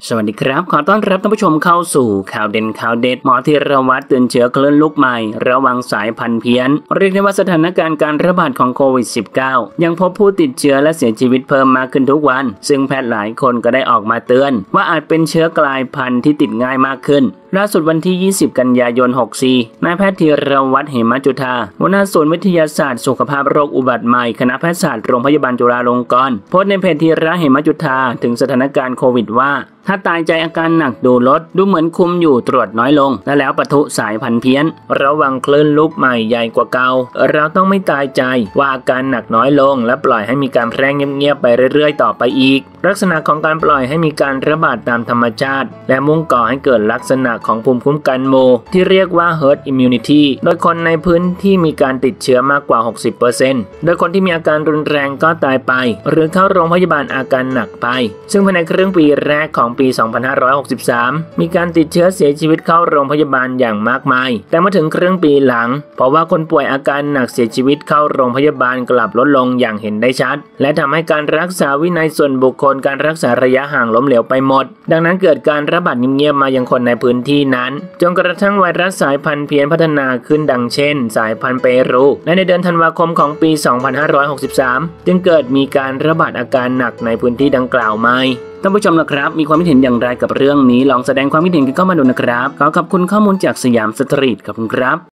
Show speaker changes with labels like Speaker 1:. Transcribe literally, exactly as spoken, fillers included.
Speaker 1: สวัสดีครับขอต้อนรับท่านผู้ชมเข้าสู่ข่าวเด่นข่าวเด็ดหมอธีรวัตรเตือนเชื้อคลื่นลูกใหม่ระวังสายพันธุ์เพี้ยนเรียกได้ว่าสถานการณ์การระบาดของโควิด สิบเก้า ยังพบผู้ติดเชื้อและเสียชีวิตเพิ่มมากขึ้นทุกวันซึ่งแพทย์หลายคนก็ได้ออกมาเตือนว่าอาจเป็นเชื้อกลายพันธุ์ที่ติดง่ายมากขึ้นล่าสุดวันที่ ยี่สิบ กันยายน หกสี่ นายแพทย์ธีรวัตร เหมจุฑาหัวหน้าศูนย์วิทยาศาสตร์สุขภาพโรคอุบัติใหม่คณะแพทยศาสตร์โรงพยาบาลจุฬาลงกรณ์โพสต์ในเพจธีระ เหมจุฑาถึงสถานการณ์โควิดว่าถ้าตายใจอาการหนักดูลดดูเหมือนคุมอยู่ตรวจน้อยลงและแล้วปะทุสายพันธุ์เพี้ยนระวังคลื่นลูกใหม่ใหญ่กว่าเก่าเราต้องไม่ตายใจว่าอาการหนักน้อยลงและปล่อยให้มีการแพร่เงียบๆไปเรื่อยๆต่อไปอีกลักษณะของการปล่อยให้มีการระบาดตามธรรมชาติและมุ่งก่อให้เกิดลักษณะของภูมิคุ้มกันหมู่ที่เรียกว่า herd immunity โดยคนในพื้นที่มีการติดเชื้อมากกว่า หกสิบเปอร์เซ็นต์ โดยคนที่มีอาการรุนแรงก็ตายไปหรือเข้าโรงพยาบาลอาการหนักไปซึ่งภายในครึ่งปีแรกของปี สองพันห้าร้อยหกสิบสาม มีการติดเชื้อเสียชีวิตเข้าโรงพยาบาลอย่างมากมายแต่มาถึงครึ่งปีหลังเพราะว่าคนป่วยอาการหนักเสียชีวิตเข้าโรงพยาบาลกลับลดลงอย่างเห็นได้ชัดและทำให้การรักษาวินัยส่วนบุคคลการรักษาระยะห่างล้มเหลวไปหมดดังนั้นเกิดการระบาดเงียบๆมายังคนในพื้นที่นั้นจนกระทั่งไวรัสสายพันธุ์เพี้ยนพัฒนาขึ้นดังเช่นสายพันธุ์เปรูและในเดือนธันวาคมของปี สองพันห้าร้อยหกสิบสาม จึงเกิดมีการระบาดอาการหนักในพื้นที่ดังกล่าวไหมท่านผู้ชมนะครับมีความคิดเห็นอย่างไรกับเรื่องนี้ลองแสดงความคิดเห็นกันเข้ามาดูนะครับขอขอบคุณข้อมูลจากสยามสตรีทขอบคุณครับ